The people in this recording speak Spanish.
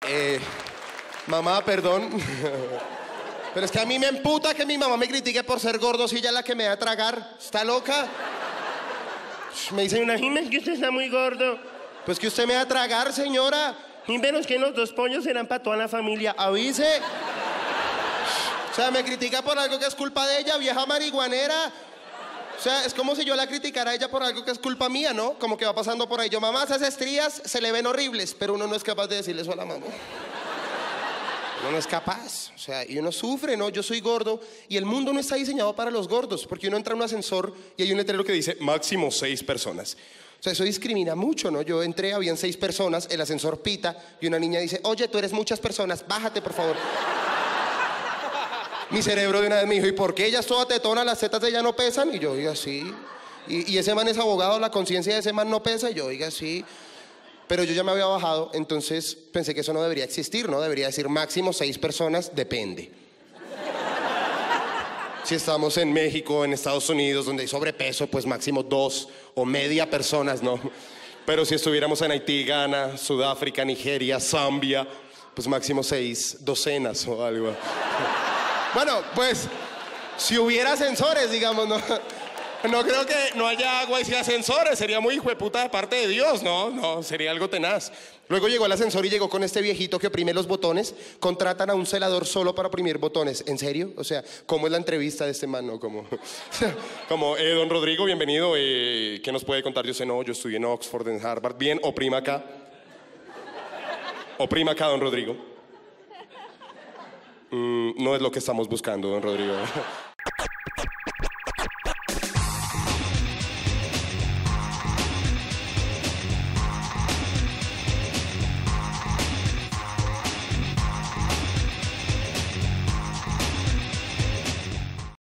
Mamá, perdón. Pero es que a mí me emputa que mi mamá me critique por ser gordo si ella es la que me da a tragar. ¿Está loca? Me dicen una Jiménez que usted está muy gordo. Pues que usted me da a tragar, señora. Jiménez, que los 2 pollos serán para toda la familia. Avise. O sea, me critica por algo que es culpa de ella, vieja marihuanera. O sea, es como si yo la criticara a ella por algo que es culpa mía, ¿no? Como que va pasando por ahí. Yo, mamá, esas estrías se le ven horribles, pero uno no es capaz de decirle eso a la mamá. Uno no es capaz, o sea, y uno sufre, ¿no? Yo soy gordo y el mundo no está diseñado para los gordos, porque uno entra en un ascensor y hay un letrero que dice máximo 6 personas. O sea, eso discrimina mucho, ¿no? Yo entré, habían 6 personas, el ascensor pita y una niña dice, oye, tú eres muchas personas, bájate, por favor. Mi cerebro de una vez me dijo, ¿y por qué ella es toda tetona, las tetas de ella no pesan? Y yo, oiga, sí. Y ese man es abogado, la conciencia de ese man no pesa, y yo, oiga, sí. Pero yo ya me había bajado, entonces pensé que eso no debería existir, ¿no? Debería decir máximo 6 personas, depende. Si estamos en México, en Estados Unidos, donde hay sobrepeso, pues máximo 2 o media personas, ¿no? Pero si estuviéramos en Haití, Ghana, Sudáfrica, Nigeria, Zambia, pues máximo 6 docenas o algo. Bueno, pues, si hubiera ascensores, digamos, ¿no? No creo que no haya agua y si ascensores, sería muy hijueputa de parte de Dios, ¿no? No, sería algo tenaz. Luego llegó el ascensor y llegó con este viejito que oprime los botones. Contratan a un celador solo para oprimir botones. ¿En serio? O sea, ¿cómo es la entrevista de este man, no? Como, don Rodrigo, bienvenido. ¿Qué nos puede contar? Yo sé, no, yo estudié en Oxford, en Harvard. Bien, oprima acá. Oprima acá, don Rodrigo. No es lo que estamos buscando, don Rodrigo.